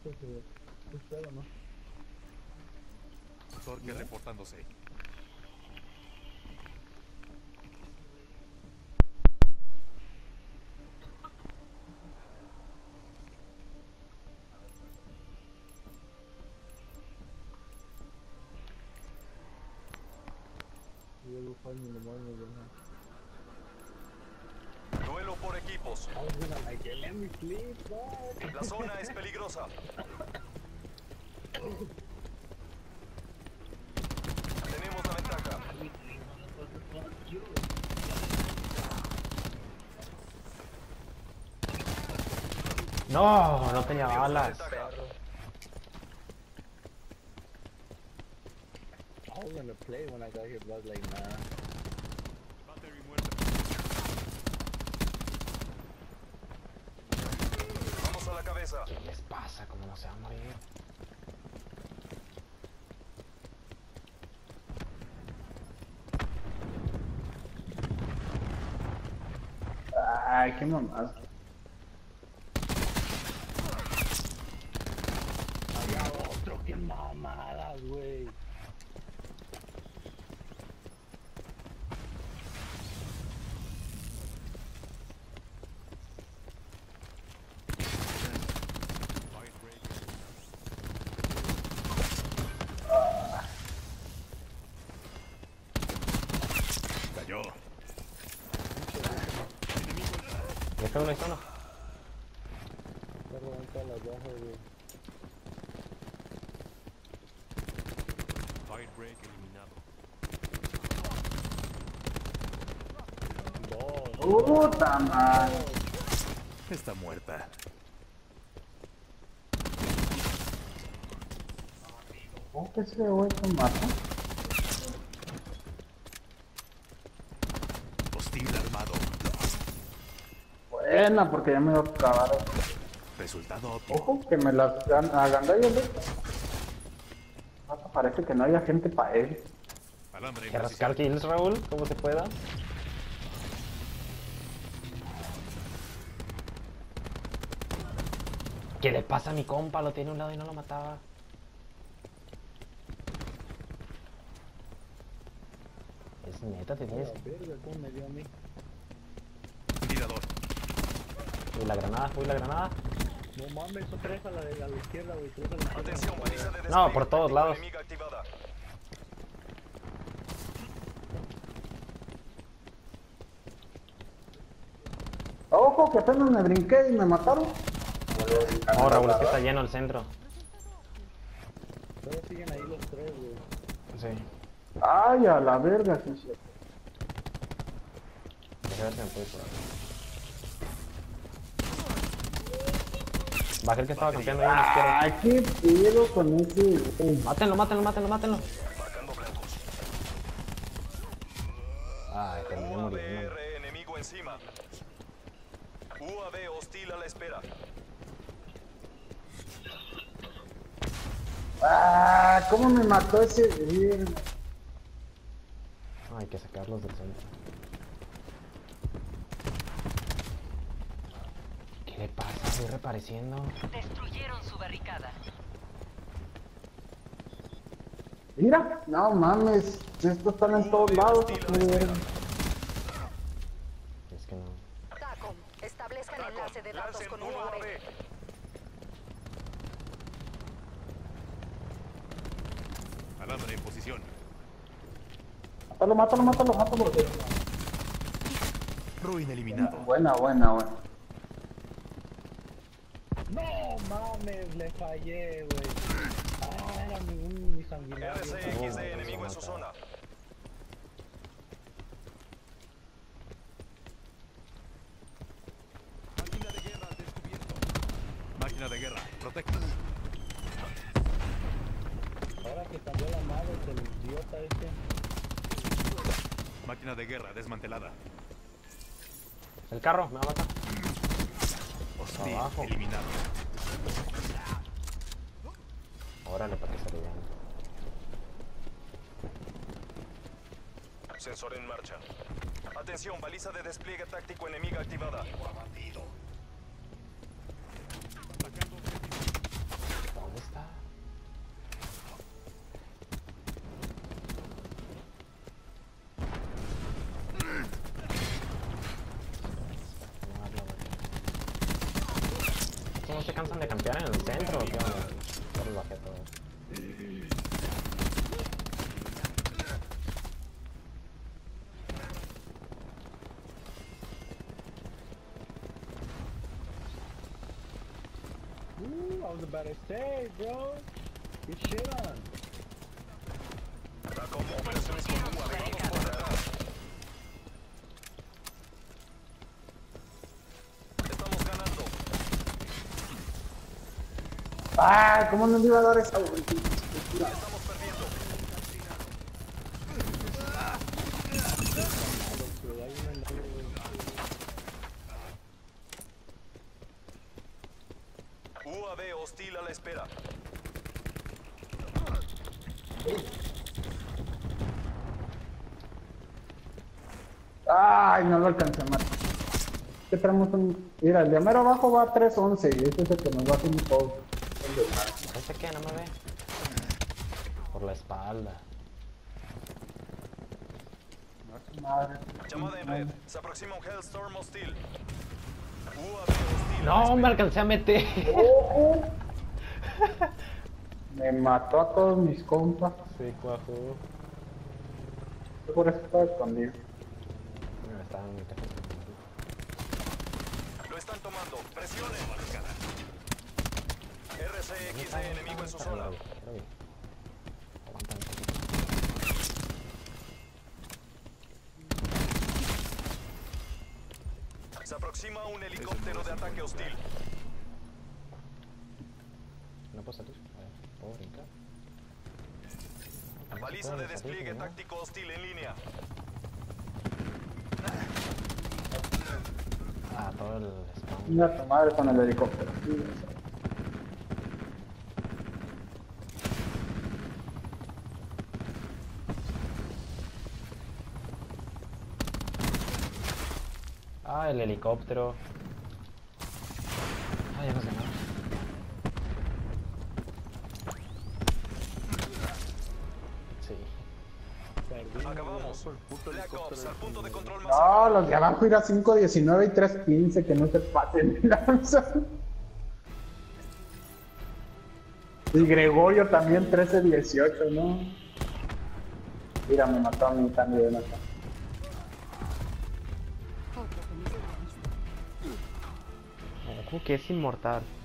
Espero, ¿no? Torque reportándose. Duelo por equipos. La zona es peligrosa. Tenemos la ventaja. No, no tenía balas. I was gonna play when I got here, but I was like, nah. Vamos a la cabeza. ¿Qué les pasa? ¿Cómo no se va a morir? Ay, qué mamás. Había otro, qué mamadas, güey. Cayó. ¿Ya está uno? ¿Ya está uno? Está robando todas las bajas, güey. Firebreak eliminado. Dos. Puta madre. Está muerta. ¿Cómo que ese güey se mata? Hostil armado. Buena, porque ya me voy a acabar. Resultado óptimo. Ojo, que me las agandallas, güey. Parece que no haya gente para él. Alambre en ¿Que posición. rascar kills, Raúl? ¿Cómo se pueda? ¿Qué le pasa a mi compa? Lo tiene a un lado y no lo mataba. Es neta, te tienes. Verga, cómo me dio a mí. Tirador. Uy, la granada, uy, la granada. No mames, son tres a la izquierda, güey. Tres a la izquierda. Atención, baliza de despliegue. No, por todos lados. Enemiga activada. Ojo, que apenas me brinqué y me mataron. No, Raúl, es que está lleno el centro. Todavía siguen ahí los tres, güey. Sí. Ay, a la verga, sí, sí. Deja ver si me puede curar. Bajé el que estaba campeando ahí a la izquierda. Ay, qué pedo con ese, güey. Mátenlo, mátenlo, mátenlo, mátenlo. Marcando blancos. Ay, terminé muriendo. UAV enemigo encima. UAV hostil a la espera. Ah, ¿cómo me mató ese? Hay que sacarlos del centro. ¿Qué le pasa? Estoy reapareciendo. Destruyeron su barricada. Mira, no mames, estos están en todos lados. Es que no. TACOM, establezcan Taco, enlace de datos lancen con un UAV. UAV. Alambre en posición. Mátalo, mátalo, mátalo, mátalo. Ruin eliminado. Buena, buena, buena. No mames, le fallé, güey. Ah, era mi sanguinario. RCXD enemigo en su zona. Máquina de guerra al descubierto. Máquina de guerra, protecta. Ahora que cambió la madre del idiota este. Máquina de guerra desmantelada. El carro, me va a matar. Hostil Abajo. eliminado. Órale, para que se vean. Sensor en marcha. Atención, baliza de despliegue táctico enemiga activada. se cansan de campear en el centro o qué onda? Ya los bajé todos. I was about to say, bro. Get shit on. La combo operaciones con UAV vamos por detrás. Estamos ganando. Ah, ¿cómo no le iba a dar esa? Estamos perdiendo. UAV hostil a la espera. Ay, no lo alcancé a matar. ¿Qué traemos un... Mira, el de mero abajo va a 311 y este es el que nos va a hacer un poco. ¿Ese qué? No me ve. Por la espalda. Madre. Llamada en red. Se aproxima un Hellstorm hostil. UAV hostil a la No, me espera. alcancé a meter. Oh, me mató a todos mis compas. Sí, cuajo. Por eso estaba escondido. Me estaban en mi teléfono. Lo están tomando. Presionen. RCXD enemigo en su zona. Aguanta. Se aproxima un helicóptero de ataque hostil. No puedo salir. A ver, ¿puedo brincar? Baliza de despliegue táctico hostil en línea. Ah, todo el spawn. Mira tu madre con el helicóptero. Ah, el helicóptero. Ah, ya nos ganamos. Sí. Acabamos. Black Ops al punto de control más No, los de abajo irá 5.19 y 3.15, que no se pasen de lanza. Y Gregorio también 13.18, ¿no? Mira, me mató a mí también acá. ¿Cómo que es inmortal?